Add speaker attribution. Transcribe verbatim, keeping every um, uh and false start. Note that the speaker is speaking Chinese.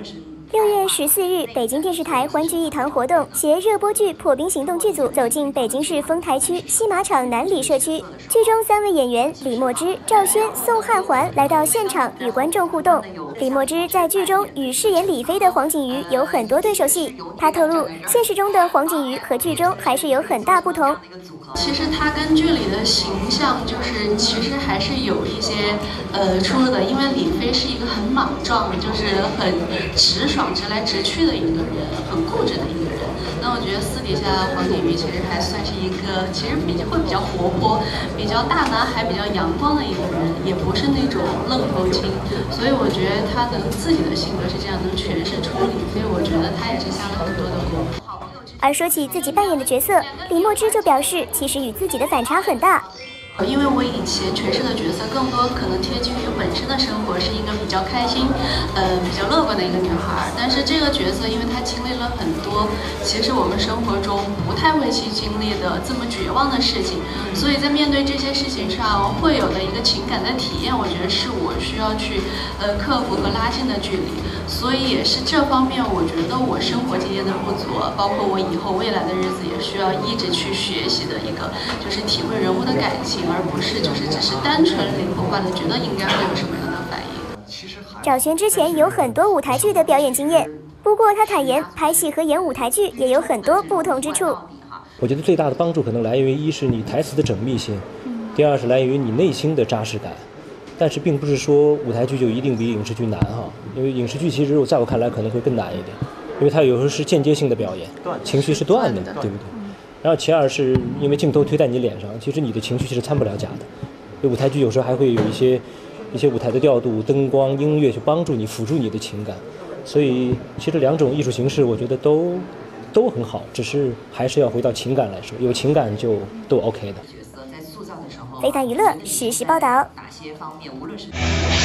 Speaker 1: 六月十四日，北京电视台欢聚一堂活动携热播剧《破冰行动》剧组走进北京市丰台区西马场南里社区。剧中三位演员李墨汁、赵轩、宋汉环来到现场与观众互动。李墨汁在剧中与饰演李飞的黄景瑜有很多对手戏，他透露，现实中的黄景瑜和剧中还是有很大不同。
Speaker 2: 其实他跟剧里的形象就是其实还是有一些呃出入的，因为李飞是一个很莽撞，就是很直爽、直来直去的一个人，很固执的一个人。那我觉得私底下黄景瑜其实还算是一个其实比较会比较活泼、比较大男孩、比较阳光的一个人，也不是那种愣头青。所以我觉得他的自己的性格是这样能诠释出李飞，我觉得他也是下了很多的功夫。
Speaker 1: 而说起自己扮演的角色，李墨汁就表示，其实与自己的反差很大。
Speaker 2: 因为我以前诠释的角色更多可能贴近于本身的生活，是一个比较开心、呃比较乐观的一个女孩。但是这个角色，因为她经历了很多，其实我们生活中不太会去经历的这么绝望的事情，所以在面对这些事情上会有的一个情感的体验，我觉得是我需要去呃克服和拉近的距离。所以也是这方面，我觉得我生活经验的不足，包括我以后未来的日子也需要一直去学习的一个，就是体会人物的感情。而不是就是只是单纯灵活化的觉得应该会有什么样的反应。
Speaker 1: 赵轩之前有很多舞台剧的表演经验，不过他坦言拍戏和演舞台剧也有很多不同之处。
Speaker 3: 我觉得最大的帮助可能来源于一是你台词的缜密性，第二是来源于你内心的扎实感。但是并不是说舞台剧就一定比影视剧难哈，因为影视剧其实在我看来可能会更难一点，因为它有时候是间接性的表演，情绪是断的，对不对？然后其二是因为镜头推在你脸上，其实你的情绪是参不了假的。舞台剧有时候还会有一些一些舞台的调度、灯光、音乐去帮助你、辅助你的情感。所以其实两种艺术形式，我觉得都都很好，只是还是要回到情感来说，有情感就都 OK 的。
Speaker 1: 非凡娱乐实时报道。
Speaker 2: 哪些方面，无论是